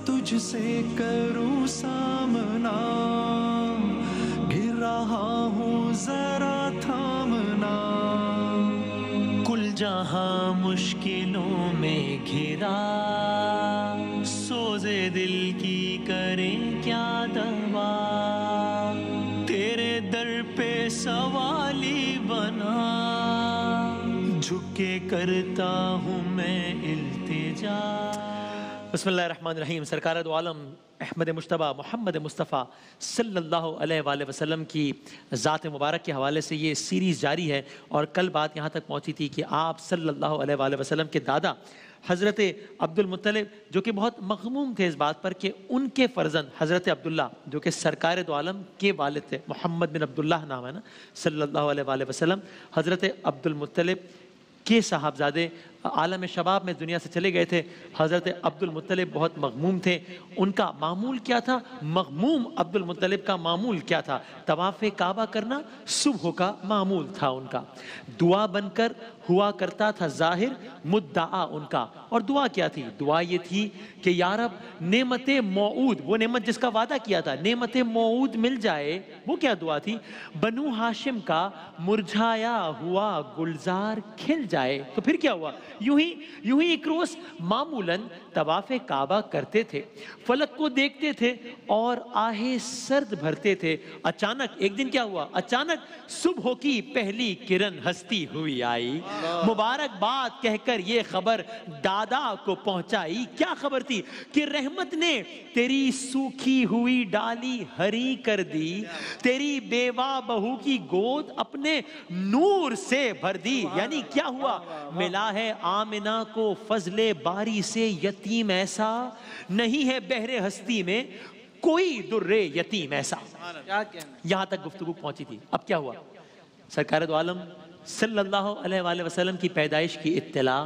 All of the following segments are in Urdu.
تجھ سے کروں سامنا، گر رہا ہوں ذرا تھامنا، کل جہاں مشکلوں میں گھرا، سوزے دل کی کریں کیا دوا، تیرے در پہ سوالی بنا، جھک کے کرتا ہوں میں التجا۔ بسم اللہ الرحمن الرحیم۔ سرکار دو عالم احمد مجتبیٰ محمد مصطفیٰ صلی اللہ علیہ وآلہ وسلم کی ذات مبارک کے حوالے سے یہ سیریز جاری ہے، اور کل بات یہاں تک پہنچی تھی کہ آپ صلی اللہ علیہ وآلہ وسلم کے دادا حضرت عبد المطلب جو کہ بہت مغموم تھے اس بات پر کہ ان کے فرزند حضرت عبداللہ جو کہ سرکار دو عالم کے والد تھے، محمد بن عبداللہ نام ہے نا، صلی اللہ علیہ وآلہ وسلم، حضرت عبد المطلب کے صاحبزادے عالم شباب میں دنیا سے چلے گئے تھے۔ حضرت عبد المطلب بہت مغموم تھے۔ ان کا معمول کیا تھا؟ مغموم عبد المطلب کا معمول کیا تھا؟ طواف کعبہ کرنا صبح کا معمول تھا ان کا۔ دعا بن کر ہوا کرتا تھا ظاہر مدعا ان کا، اور دعا کیا تھی؟ دعا یہ تھی کہ یا رب نعمت موعود، وہ نعمت جس کا وعدہ کیا تھا، نعمت موعود مل جائے۔ وہ کیا دعا تھی؟ بنو ہاشم کا مرجھایا ہوا گلزار کھل جائے۔ تو پھر کیا ہوا؟ یوں ہی ایک روز معمولاً طواف کعبہ کرتے تھے، فلک کو دیکھتے تھے اور آہ سرد بھرتے تھے۔ اچانک ایک دن کیا ہوا؟ اچانک صبح کی پہلی کرن ہستی ہوئی آئی، مبارکباد کہہ کر یہ خبر دادا کو پہنچائی۔ کیا خبر تھی؟ کہ رحمت نے تیری سوکھی ہوئی ڈالی ہری کر دی، تیری بیوہ بہو کی گود اپنے نور سے بھر دی۔ یعنی کیا ہوا؟ ملا ہے آمنہ کو فضل باری سے یتیم ایسا، نہیں ہے بحر ہستی میں کوئی در یتیم ایسا۔ یہاں تک گفتگو پہنچی تھی۔ اب کیا ہوا؟ سرکار دو عالم صلی اللہ علیہ وآلہ وسلم کی پیدائش کی اطلاع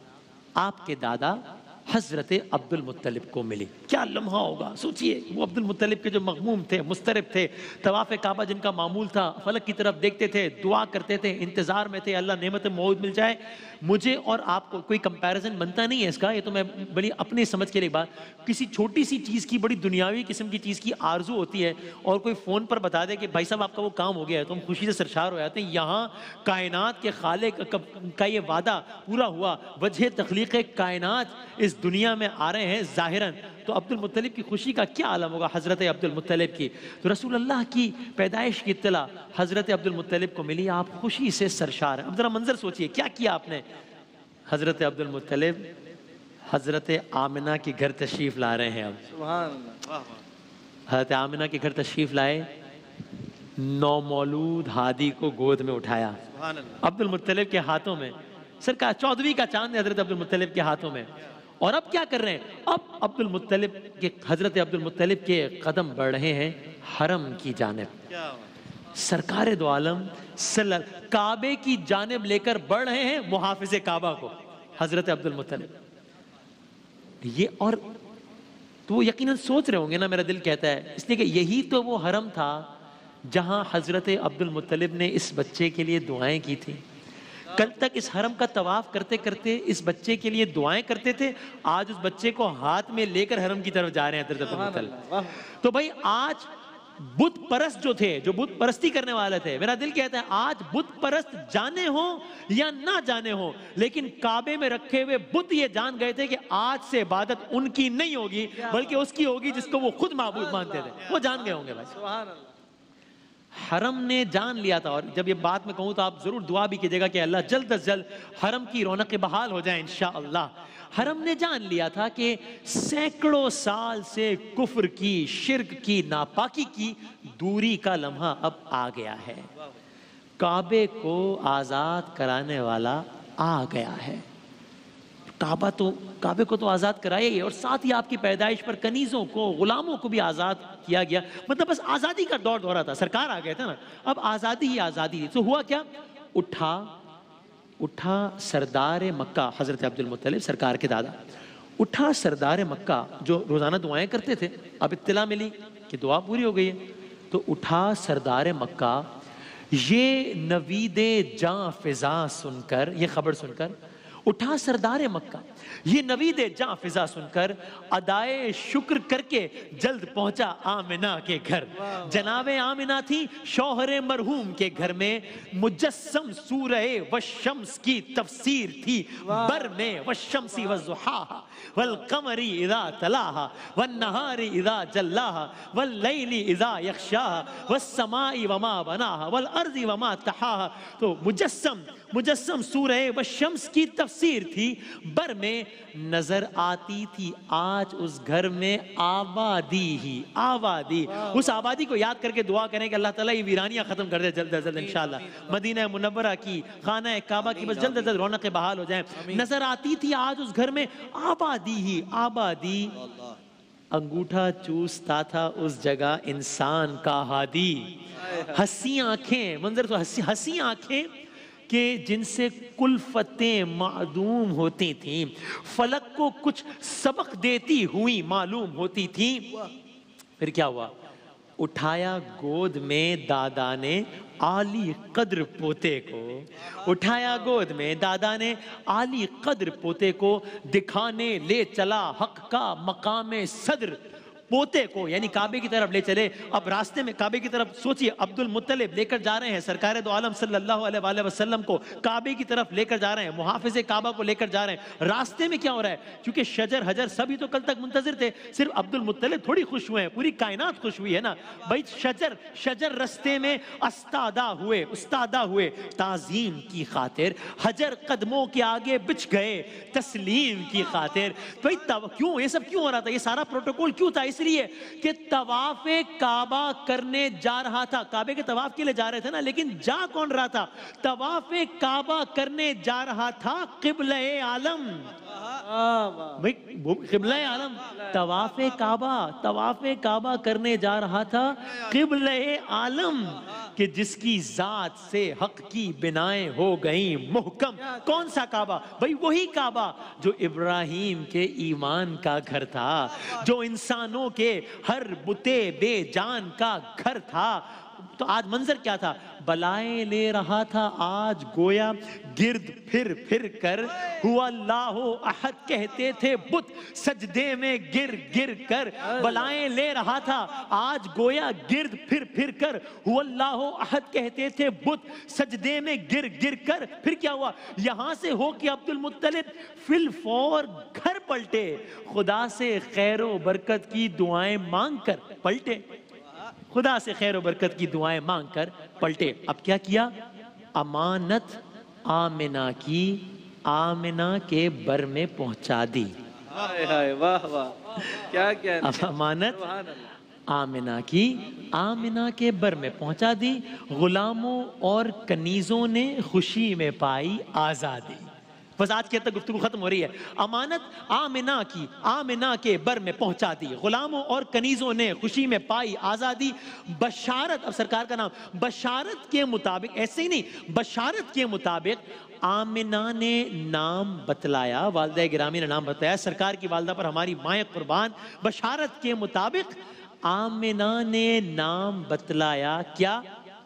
آپ کے دادا حضرت عبد المطلب کو ملی۔ کیا لمحہ ہوگا، سوچئے، وہ عبد المطلب کے جو مغموم تھے، مضطرب تھے، طواف کعبہ جن کا معمول تھا، فلک کی طرف دیکھتے تھے، دعا کرتے تھے، انتظار میں تھے اللہ نعمت موعود مل جائے۔ مجھے اور آپ کو کوئی کمپیریزن بنتا نہیں ہے اس کا، یہ تو میں بڑی اپنی سمجھ کے لیے بات، کسی چھوٹی سی چیز کی، بڑی دنیاوی قسم کی چیز کی آرزو ہوتی ہے اور کوئی فون پر بتا دے کہ بھائی صاحب آپ کا وہ کام ہو گیا ہے تو ہم خوشی سے سرشار ہو جاتے ہیں۔ یہاں کائنات کے خالق کا یہ وعدہ پورا ہوا، وجہ تخلیق کائنات اس دنیا میں آ رہے ہیں ظاہراً، تو عبد المطلب کی خوشی کا کیا عالم ہوگا حضرت عبد المطلب کی۔ تو رسول اللہ کی پیدائش کی اطلاع حضرت عبد المطلب کو ملی، آپ خوشی سے سرشار ہیں۔ اب ذرا منظر سوچئے کیا کیا آپ نے۔ حضرت عبد المطلب حضرت آمنہ کے گھر تشریف لا رہے ہیں۔ اب سبحان اللہ، حضرت آمنہ کے گھر تشریف لائے، نومولود ہادی کو گود میں اٹھایا عبد المطلب کے ہاتھوں میں، سرکار 14ویں کا چاند ہے حضرت عبد المطلب کے ہاتھوں میں۔ اور اب کیا کر رہے ہیں؟ اب عبد المطلب کے حضرت عبد المطلب کے قدم بڑھ رہے ہیں حرم کی جانب، سرکار دو عالم کعبے کی جانب لے کر بڑھ رہے ہیں محافظ کعبہ کو حضرت عبد المطلب۔ یہ اور تو وہ یقیناً سوچ رہے ہوں گے نا، میرا دل کہتا ہے، اس لیے کہ یہی تو وہ حرم تھا جہاں حضرت عبد المطلب نے اس بچے کے لیے دعائیں کی تھی۔ کل تک اس حرم کا طواف کرتے کرتے اس بچے کے لیے دعائیں کرتے تھے، آج اس بچے کو ہاتھ میں لے کر حرم کی طرف جا رہے ہیں حضرت عبد المطلب۔ تو بھائی آج بت پرست جو تھے، جو بت پرستی کرنے والے تھے، میرا دل کہتا ہے آج بت پرست جانے ہوں یا نہ جانے ہوں، لیکن کعبے میں رکھے ہوئے بت یہ جان گئے تھے کہ آج سے عبادت ان کی نہیں ہوگی بلکہ اس کی ہوگی جس کو وہ خود معبود مانتے تھے۔ وہ جان گئے ہوں گے بھائی، حرم نے جان لیا تھا۔ اور جب یہ بات میں کہوں تو آپ ضرور دعا بھی کیجئے گا کہ اللہ جلد از جلد حرم کی رونق بحال ہو جائیں انشاءاللہ۔ حرم نے جان لیا تھا کہ سینکڑوں سال سے کفر کی، شرک کی، ناپاکی کی دوری کا لمحہ اب آ گیا ہے، کعبے کو آزاد کرانے والا آ گیا ہے۔ کعبے کو تو آزاد کرایا ہی ہے، اور ساتھ ہی آپ کی پیدائش پر کنیزوں کو، غلاموں کو بھی آزاد کیا گیا۔ مطلب بس آزادی کا دور دورہ تھا، سرکار آ گئے تھے نا، اب آزادی ہی آزادی تھی۔ تو ہوا کیا؟ اٹھا سردار مکہ حضرت عبد المطلب سرکار کے دادا، اٹھا سردار مکہ جو روزانہ دعائیں کرتے تھے، اب اطلاع ملی کہ دعا پوری ہو گئی ہے، تو اٹھا سردار مکہ، یہ نوید جاں فضا سن کر، یہ خبر سن کر اٹھا سردار مکہ. یہ نوید جاں فضا سن کر ادائے شکر کر کے جلد پہنچا آمنہ کے گھر. جناب آمنہ تھی شوہر مرحوم کے گھر میں. مجسم سورہ والشمس کی تفسیر تھی بر میں. والشمس والضحاها والقمر اذا تلاها والنهار اذا جلاها واللیل اذا یغشاها والسماء وما بناها والارض وما طحاها. تو مجسم سورہ والشمس کی تفسیر تھی بر میں. نظر آتی تھی آج اس گھر میں آبادی ہی آبادی. اس آبادی کو یاد کر کے دعا کریں کہ اللہ تعالیٰ یہ ویرانیاں ختم کر دے جلد از جلد انشاءاللہ. مدینہ منورہ کی خانہ کعبہ کی بس جلد از جلد رونقیں بحال ہو جائیں. نظر آتی تھی آج اس گھر میں آبادی ہی آبادی. انگوٹھا چوستا تھا اس جگہ انسان کا ہادی. ہنسی آنکھیں, منظر تو ہنسی آنکھیں کہ جن سے کلفتیں معدوم ہوتی تھیں, فلک کو کچھ سبق دیتی ہوئی معلوم ہوتی تھیں. پھر کیا ہوا؟ اٹھایا گود میں دادا نے عالی قدر پوتے کو. اٹھایا گود میں دادا نے عالی قدر پوتے کو, دکھانے لے چلا حق کا مقام صدر پوتے کو. یعنی کعبے کی طرف لے چلے. اب راستے میں کعبے کی طرف سوچئے, عبد المطلب لے کر جا رہے ہیں سرکار دو عالم صلی اللہ علیہ وآلہ وسلم کو کعبے کی طرف لے کر جا رہے ہیں, محافظ کعبہ کو لے کر جا رہے ہیں. راستے میں کیا ہو رہا ہے؟ کیونکہ شجر حجر سبھی تو کل تک منتظر تھے, صرف عبد المطلب تھوڑی خوش ہوئے ہیں, پوری کائنات خوش ہوئی ہے نا بھائی. شجر رستے میں استادہ ہوئے تعظیم کی خاطر. حجر قدموں کے آگے بچھ گئے تسلیم کی خاطر. بھائی کیوں یہ سب کیوں ہو رہا تھا؟ یہ سارا پروٹوکول کیوں تھا؟ اس لیے کہ طواف کعبہ کرنے جا رہا تھا. کعبے کے طواف کے لیے جا رہے تھے نا, لیکن جا کون رہا تھا؟ طواف کعبہ کرنے جا رہا تھا قبلہ عالم. قبلہ عالم طواف کعبہ کرنے جا رہا تھا قبلہ عالم, کہ جس کی ذات سے حق کی بنائیں ہو گئیں محکم. کون سا کعبہ؟ بھئی وہی کعبہ جو ابراہیم کے ایمان کا گھر تھا, جو انسانوں کے ہر بتے بے جان کا گھر تھا. تو آج منظر کیا تھا؟ بلائیں لے رہا تھا آج گویا گرد پھر کر. ہوا اللہ احد کہتے تھے بت سجدے میں گر کر. بلائیں لے رہا تھا آج گویا گرد پھر کر. ہوا اللہ احد کہتے تھے بت سجدے میں گر کر. پھر کیا ہوا؟ یہاں سے ہو کے عبد المطلب فی الفور گھر پلٹے, خدا سے خیر و برکت کی دعائیں مانگ کر پلٹے. خدا سے خیر و برکت کی دعائیں مانگ کر پلٹے. اب کیا کیا؟ امانت آمنہ کی آمنہ کے بر میں پہنچا دی. واہ واہ کیا کہنا. اب امانت آمنہ کی آمنہ کے بر میں پہنچا دی. غلاموں اور کنیزوں نے خوشی میں پائی آزادی. بس آج کے تک گفتگو ختم ہو رہی ہے. امانت آمنہ کے بر میں پہنچا دی. غلاموں اور کنیزوں نے خوشی میں پائی آزادی. بشارت, اب سرکار کا نام, بشارت کے مطابق, ایسے ہی نہیں, بشارت کے مطابق آمنہ نے نام بتلایا, والدہ گرامی نے نام بتلایا. سرکار کی والدہ پر ہماری مائیں قربان. بشارت کے مطابق آمنہ نے نام بتلایا. کیا؟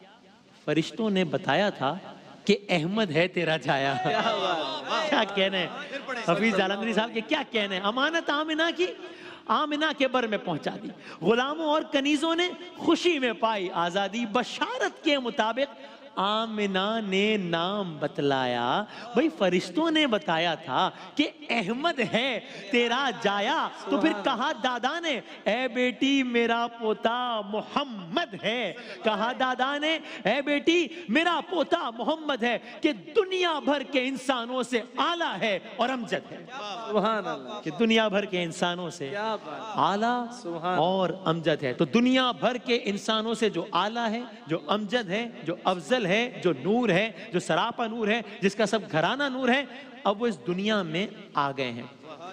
فرشتوں نے بتایا تھا کہ احمد ہے تیرا جایا. کیا کہنا ہے حفیظ جالندری صاحب کے, کیا کہنا ہے. امانت آمنہ کی آمنہ کے بر میں پہنچا دی. غلاموں اور کنیزوں نے خوشی میں پائی آزادی. بشارت کے مطابق آمنہ نے نام بتلایا. بھئی فرشتوں نے بتایا تھا کہ احمد ہے تیرا جایا. تو پھر کہا دادا نے اے بیٹی میرا پوتا محمد ہے. کہا دادا نے اے بیٹی میرا پوتا محمد ہے, کہ دنیا بھر کے انسانوں سے اعلیٰ ہے اور امجد ہے. سبحان اللہ. کہ دنیا بھر کے انسانوں سے اعلیٰ اور امجد ہے. تو دنیا بھر کے انسانوں سے جو اعلیٰ ہے, جو امجد ہے, جو افضل ہے, جو نور ہے, جو سراپا نور ہے, جس کا سب گھرانہ نور ہے, اب وہ اس دنیا میں آ گئے ہیں.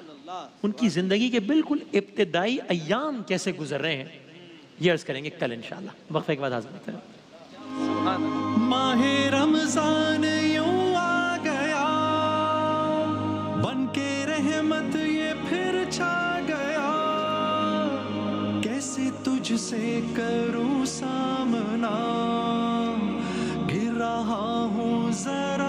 ان کی زندگی کے بالکل ابتدائی ایام کیسے گزر رہے ہیں یہ عرض کریں گے کل انشاءاللہ. وقفے کے بعد حاضر ہوتے ہیں. ماہ رمضان یوں آ گیا, بن کے رحمت یہ پھر چھا گیا. کیسے تجھ سے کروں سامنا, گر رہا ہوں ذرا